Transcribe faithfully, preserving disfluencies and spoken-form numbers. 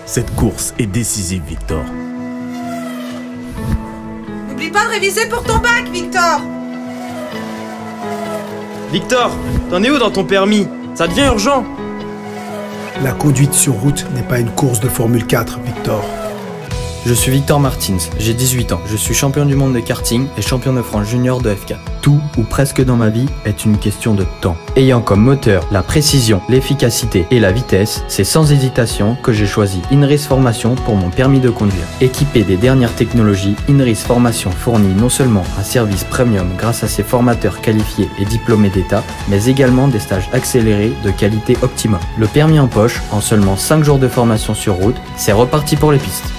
Cette course est décisive, Victor. N'oublie pas de réviser pour ton bac, Victor. Victor, t'en es où dans ton permis? Ça devient urgent. La conduite sur route n'est pas une course de Formule quatre, Victor. Je suis Victor Martins, j'ai dix-huit ans. Je suis champion du monde de karting et champion de France junior de F quatre. Tout, ou presque dans ma vie, est une question de temps. Ayant comme moteur la précision, l'efficacité et la vitesse, c'est sans hésitation que j'ai choisi Inris Formation pour mon permis de conduire. Équipé des dernières technologies, Inris Formation fournit non seulement un service premium grâce à ses formateurs qualifiés et diplômés d'État, mais également des stages accélérés de qualité optimum. Le permis en poche, en seulement cinq jours de formation sur route, c'est reparti pour les pistes.